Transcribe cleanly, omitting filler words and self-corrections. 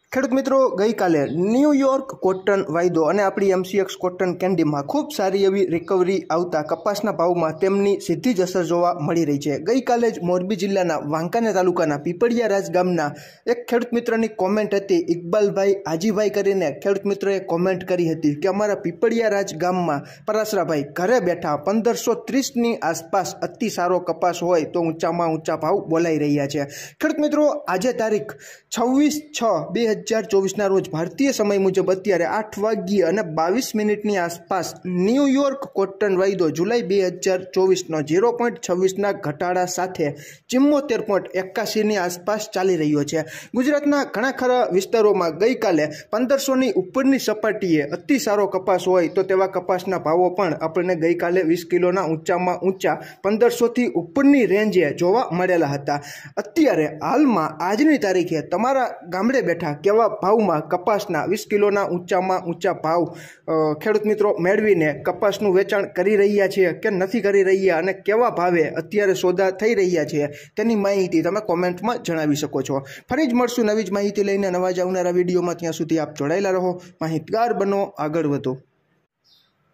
ખેડૂત મિત્રો, ગઈકાલે ન્યૂયોર્ક કોટન વાયદો અને આપણી MCX કોટન કેન્ડીમાં ખૂબ સારી એવી રિકવરી આવતા કપાસના ભાવમાં તેમની સીધી જ અસર જોવા મળી રહી છે। ગઈકાલે જ મોરબી જિલ્લાના વાંકાનેર તાલુકાના પીપળિયા રાજ ગામના એક ખેડૂત મિત્રની કોમેન્ટ હતી। ઇકબાલભાઈ હાજીભાઈ કરીને ખેડૂત મિત્રએ કોમેન્ટ કરી હતી કે અમારા પીપળિયા રાજ ગામમાં પરાસરાભાઈ ઘરે બેઠા 1530ની આસપાસ અતિ સારો કપાસ હોય તો ઊંચામાં ઊંચા ભાવ બોલાઈ રહ્યા છે। ખેડૂત મિત્રો, આજે તારીખ 26/6/2024 રોજ ભારતીય સમય મુજબ અત્યારે 8:22 આસપાસ ન્યૂયોર્ક કોટન વાયદો જુલાઈ 2024નો 0.26ના ઘટાડા સાથે 74.81ની આસપાસ ચાલી રહ્યો છે। ગુજરાતના ઘણા ખરા વિસ્તારોમાં ગઈકાલે 1500ની ઉપરની સપાટીએ અતિ સારો કપાસ હોય તો તેવા કપાસના ભાવો પણ આપણને ગઈકાલે 20 કિલોના ઊંચામાં ઊંચા 1500થી ઉપરની રેન્જે જોવા મળેલા હતા। અત્યારે હાલમાં આજની તારીખે તમારા ગામડે બેઠા કેવા ભાવમાં કપાસના 20 કિલોના ઊંચામાં ઊંચા ભાવ ખેડૂત મિત્રો મેળવીને કપાસનું વેચાણ કરી રહ્યા છે કે નથી કરી રહ્યા અને કેવા ભાવે અત્યારે સોદા થઈ રહ્યા છે તેની માહિતી તમે કોમેન્ટમાં જણાવી શકો છો। ફરી જ મળશું નવી જ માહિતી લઈને નવા જ આવનારા વિડીયોમાં। ત્યાં સુધી આપ જોડાયેલા રહો, માહિતગાર બનો, આગળ વધો।